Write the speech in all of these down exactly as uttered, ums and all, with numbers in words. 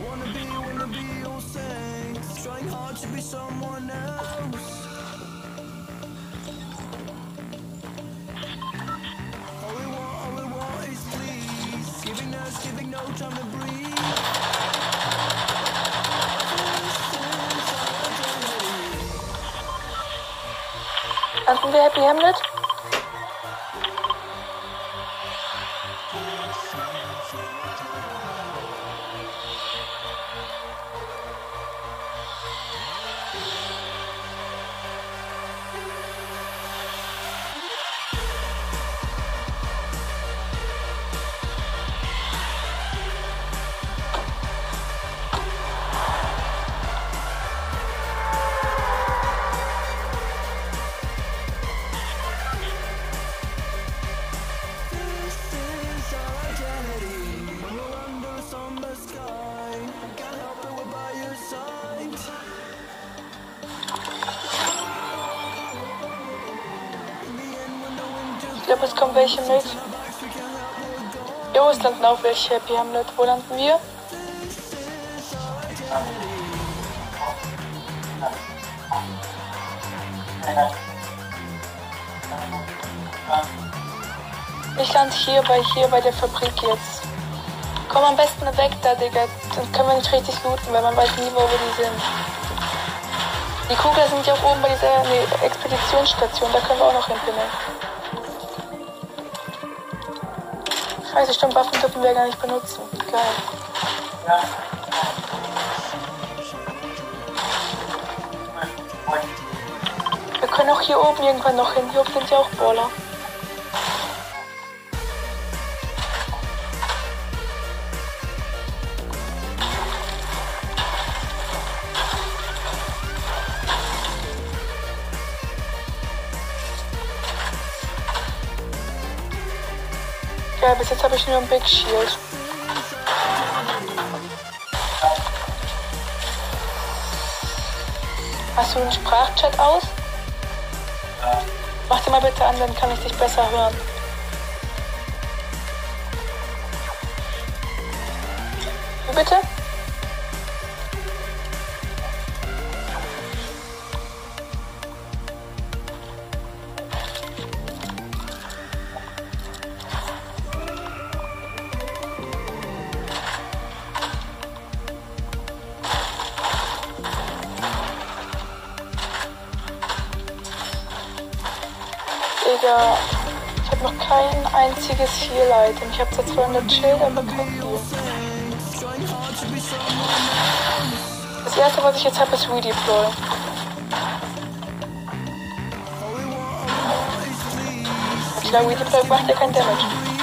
Hatten wir Happy Hamlet? Ich glaube, es kommen welche mit. Jo, es landen auch welche Happy Hamlet. Wo landen wir? Ich lande hier bei hier bei der Fabrik jetzt. Komm am besten weg da, Digga. Dann können wir nicht richtig looten, weil man weiß nie, wo wir die sind. Die Kugler sind ja auch oben bei dieser nee, Expeditionsstation. Da können wir auch noch hinpinnen. Scheiße, stimmt, Waffen dürfen wir gar nicht benutzen. Geil. Ja. Wir können auch hier oben irgendwann noch hin. Hier oben sind ja auch Baller. Ja, bis jetzt habe ich nur ein Big Shield. Hast du einen Sprachchat aus? Ja. Mach den mal bitte an, dann kann ich dich besser hören. Wie bitte? Digga, ich habe noch kein einziges Heal-Item. Ich habe zwar zweihundert Schild, aber kein Heal. Das erste, was ich jetzt habe, ist Redeploy. Klar, Redeploy macht ja kein Damage.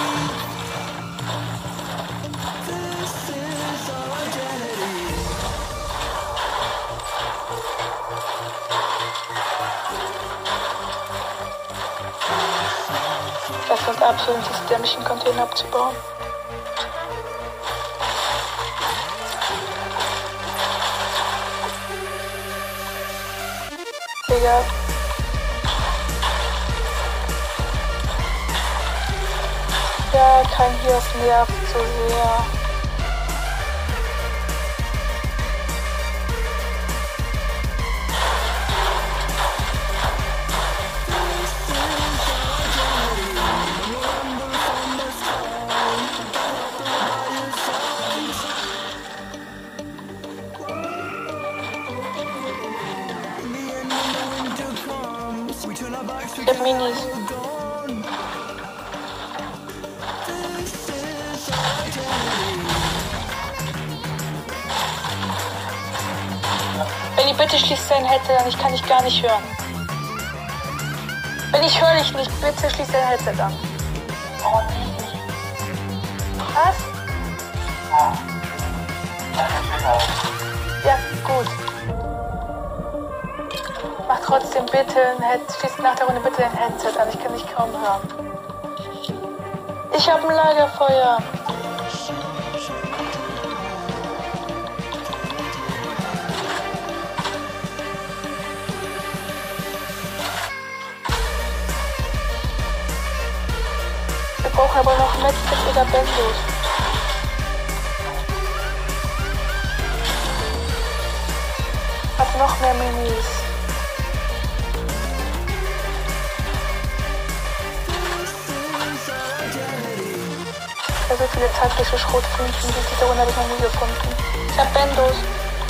Lass uns absolut das dämlichen Container abzubauen. Digga. Ja, kein Hier, es nervt so sehr. Ich hab Minis. Wenn ich bitte schließt dein Headset an, ich kann dich gar nicht hören. Wenn ich höre dich nicht, bitte schließ dein Headset an. Was? Ja, gut. Mach trotzdem bitte ein Headset, schließ nach der Runde bitte dein Headset an, ich kann dich kaum hören. Ich hab ein Lagerfeuer. Wir brauchen aber noch Medkit oder Bendos. noch mehr Minis. Ja, so viele taktische Schrotflinten, die diese Runde habe ich noch nie gefunden. Ich hab Bendos.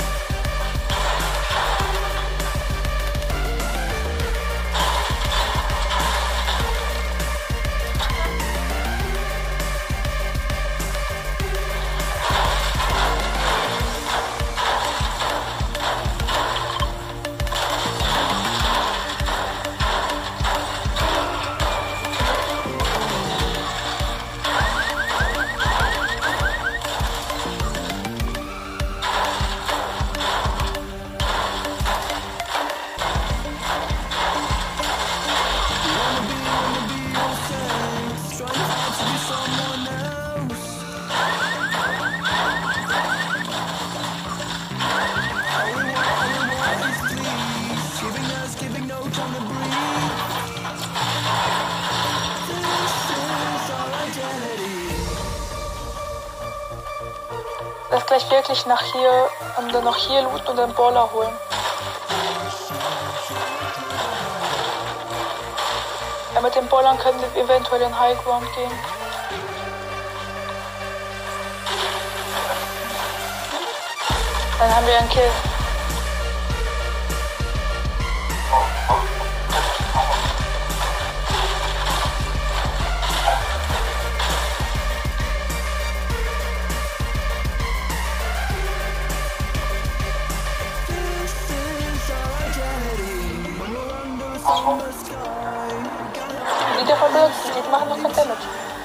Lass gleich wirklich nach hier und dann noch hier looten und dann Baller holen. Ja, mit den Ballern können wir eventuell in High Ground gehen. Dann haben wir einen Kill. Wieder verbirgt, die machen noch kein Damage.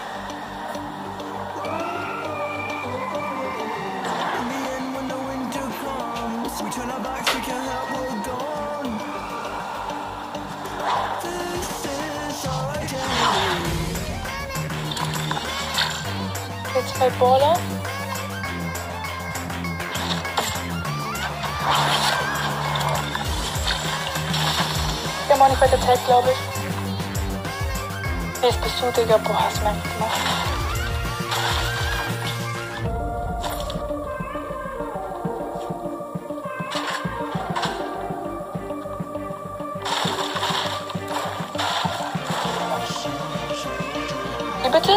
Jetzt zwei Baller. Wir haben auch nicht weiter Zeit, glaube ich. Jetzt bist du, Digga. Boah, hast du mir gemacht. Wie bitte?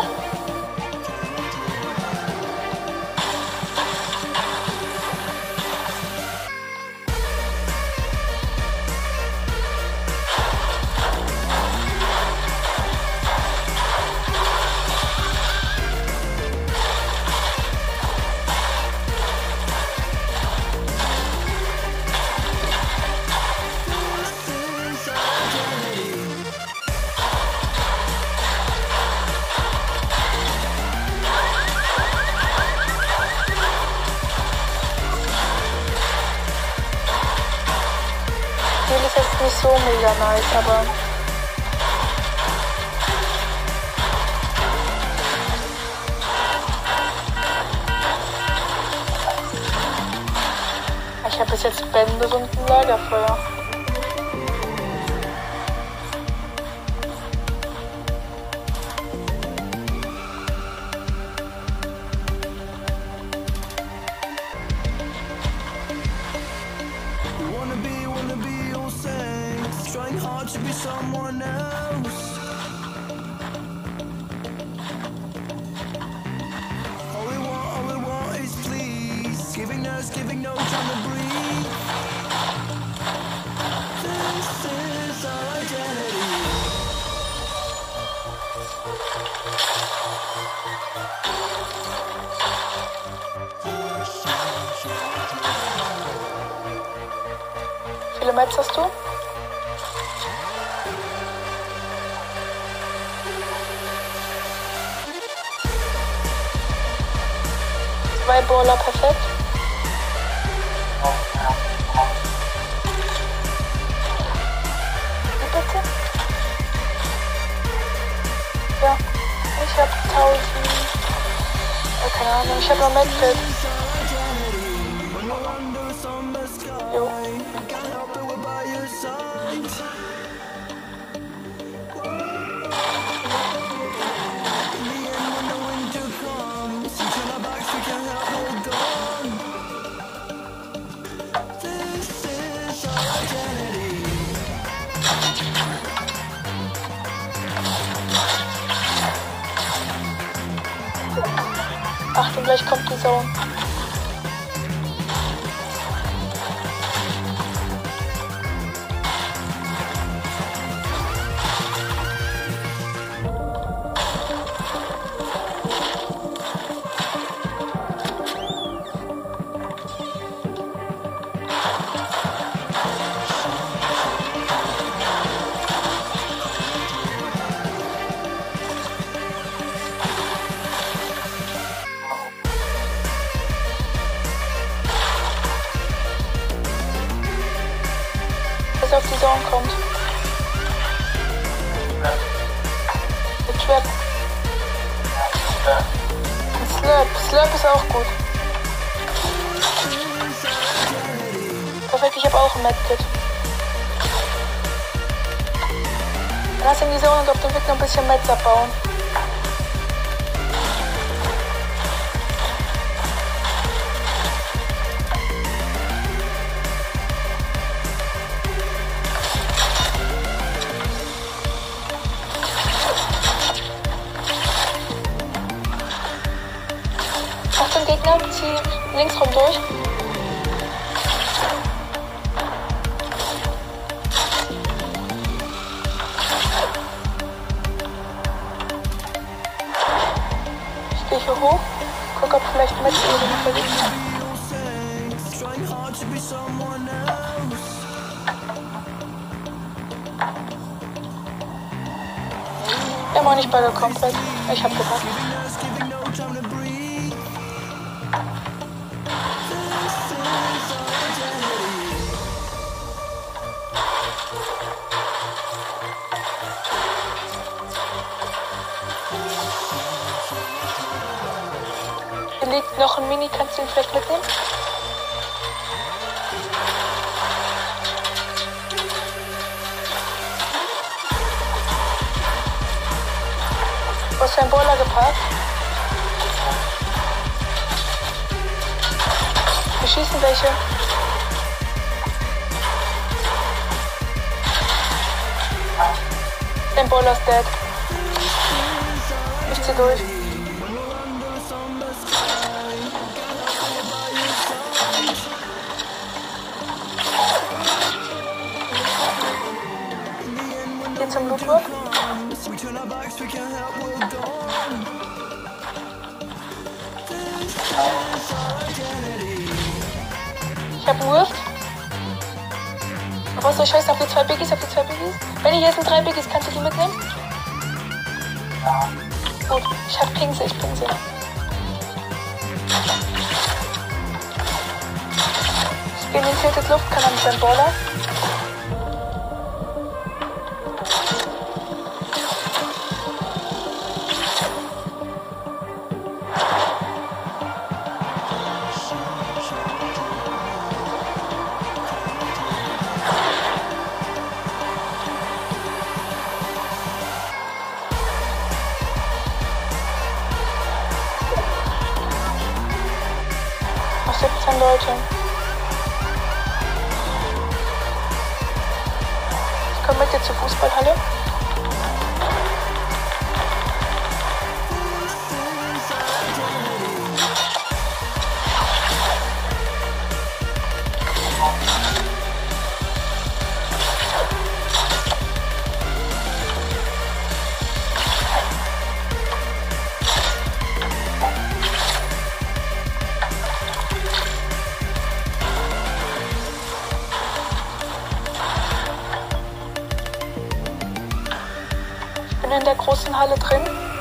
Das ist jetzt nicht so mega nice, aber ich habe bis jetzt Bände und ein Lagerfeuer. To be someone else. All we want, all we want is please. Giving us, giving no time to breathe. This is our identity. Wie viele Mets hast du? Zwei Baller, perfekt. Wie bitte? Ja, ich hab tausend. Oh, keine Ahnung, ich hab noch Medkit. Jo. Achtung, gleich kommt die Zone. Auf die Zone kommt. Mit Trap. Ein Slurp. Slurp ist auch gut. Perfekt, ich habe auch ein Medkit. Lass in die Zone und auf dem Weg noch ein bisschen Meds abbauen. Gegner, zieh links rum durch. Ich gehe hier hoch, guck ob vielleicht mit irgendwo verliert. Der war nicht bei komplett. Ich hab gepackt. Hier liegt noch ein Mini, kannst du ihn vielleicht mitnehmen? Wo ist dein Boiler geparkt? Wir schießen welche. Dein Boiler ist dead. Ich zieh durch. Geh zum Lootwork. Ich hab einen Rift. Aber was soll ich scheißen auf die zwei Biggies, auf die zwei Biggies? Benni, hier sind drei Biggies, kannst du die mitnehmen? Ja. Gut, ich hab Ping sie, ich ping sie. Ich geh in den Tilted Luftkanal mit seinem Baller. siebzehn Leute. Ich komme mit dir zur Fußballhalle. In der großen Halle drin.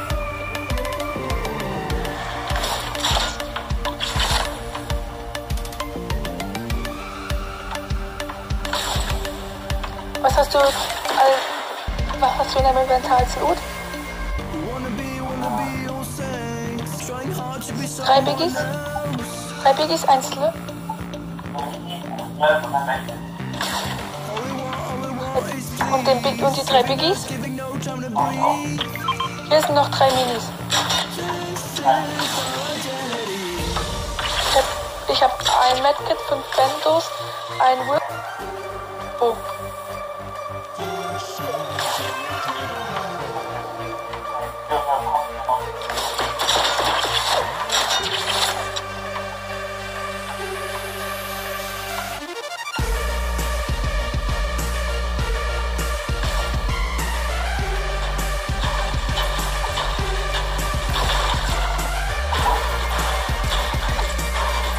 Was hast du als, was hast du in deinem Inventar als Loot? Drei Biggies? Drei Biggies, einzelne. Und, den Big, und die drei Biggies? Hier sind noch drei Minis. Ich habe hab ein Medkit, fünf Bentos, ein Whip. Oh.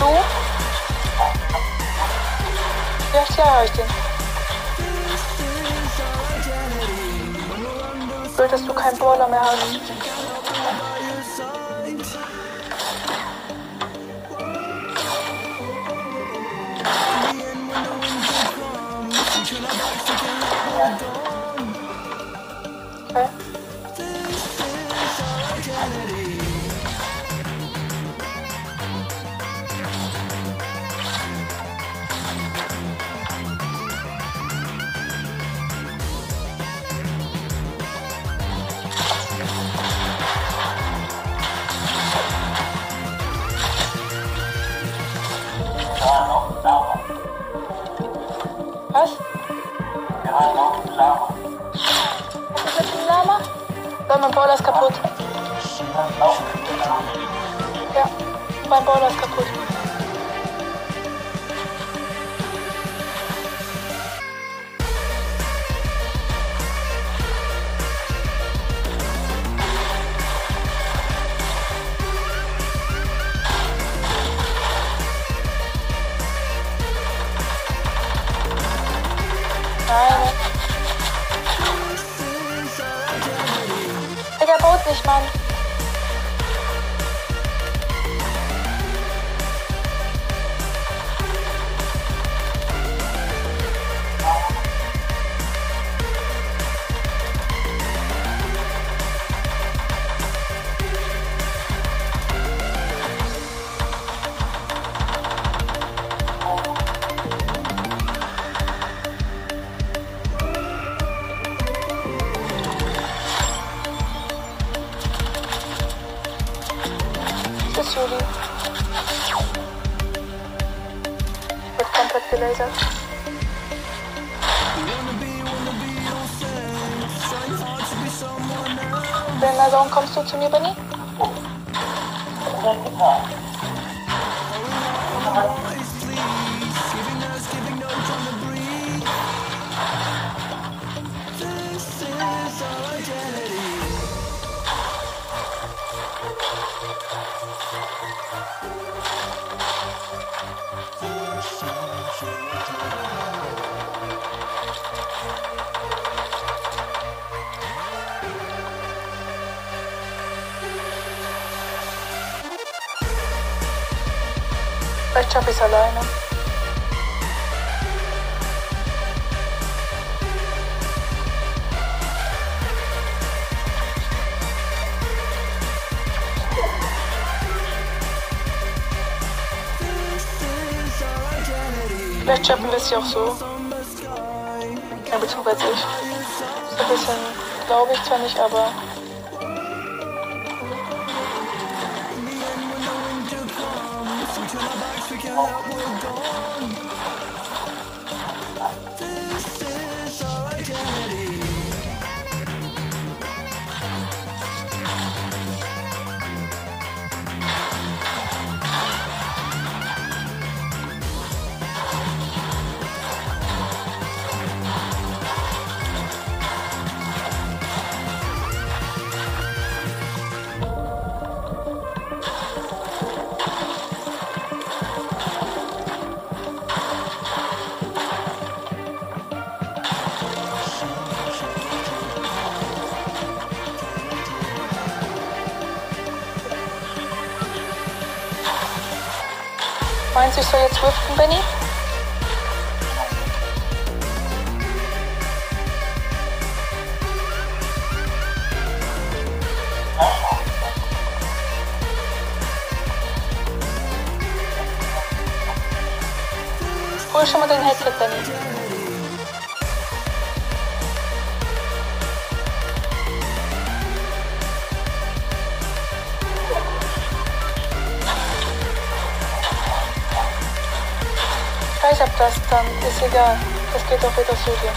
Du? Wie oft Jahre habe ich den? Blöd, dass du keinen Brawler mehr hast. Okay. Was? Was ist mit dem Lama? Weil mein Brawler ist kaputt. Ja, mein Brawler ist kaputt. Nein. Digga, baut nicht, Mann. Das ist Juli. Wird komplett gelasert. Wenn Zone kommst du zu mir, Benny? Vielleicht schaffe ich es alleine. Vielleicht schaffen wir es ja auch so. Ja, beziehungsweise ich. So ein bisschen glaube ich zwar nicht, aber... Meinst du, ich soll jetzt riften, Benny? Hol schon mal dein Headset, Benny. Ich hab das, dann ist egal. Das geht auch wieder so gehen.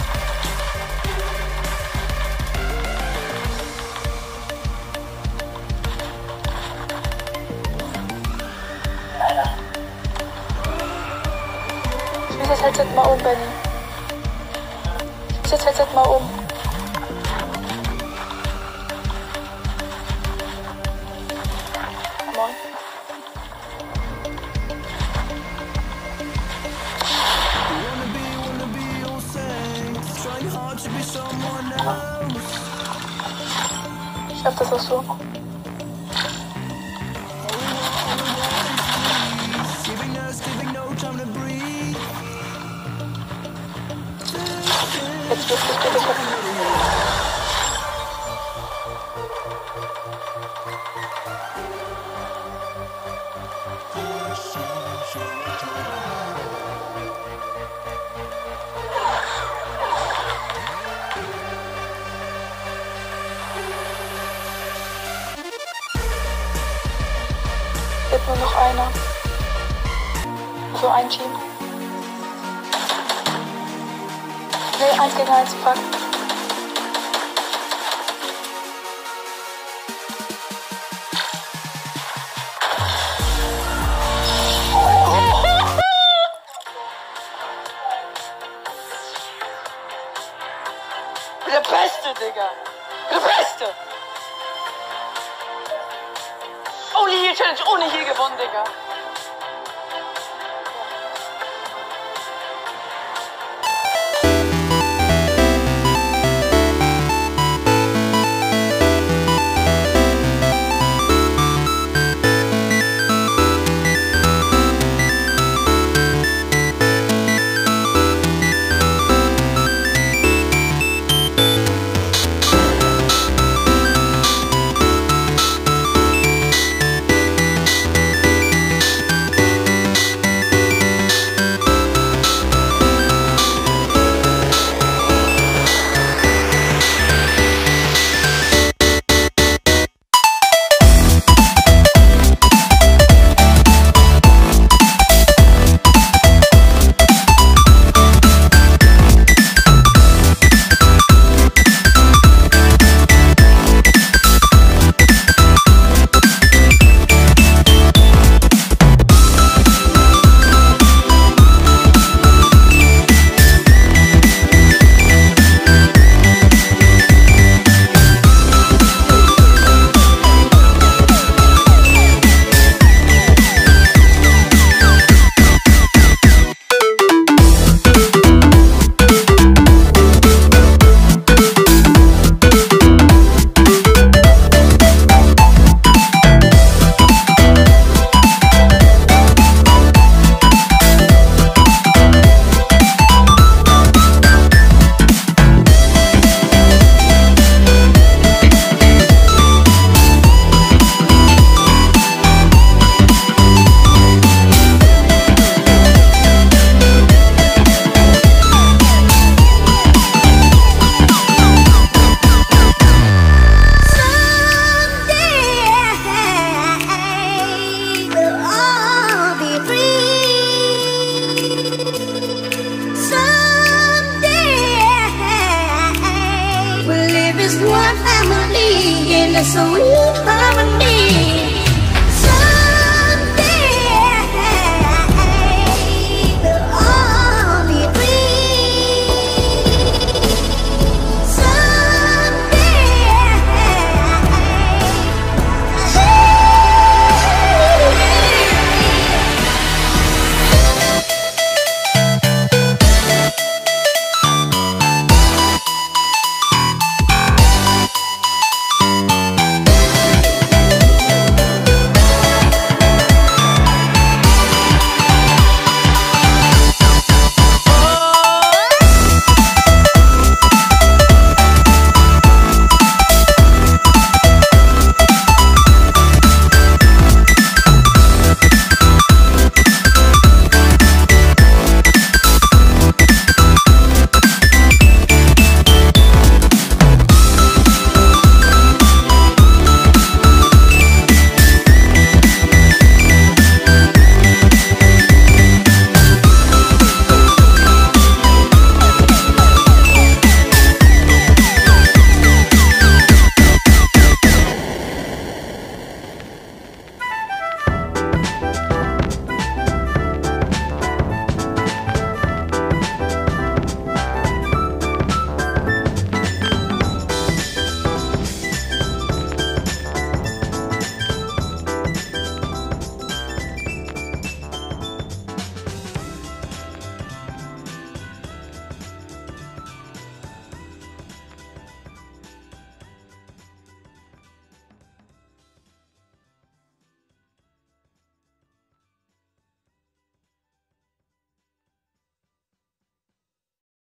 Ich muss das Headset mal um, Benny. Ich muss das Headset mal um. Come on. to be someone else. Ich schaff das auch so. Giving us, giving no time to breathe. Jetzt wirst du es bitte schaffen. Jetzt nur noch einer. Also ein Team. Nee, eins gegen eins packen. Der Beste, Digga! Der Beste! Only Heal Challenge, ohne Heal gewonnen, Digga! One family in a sweet harmony.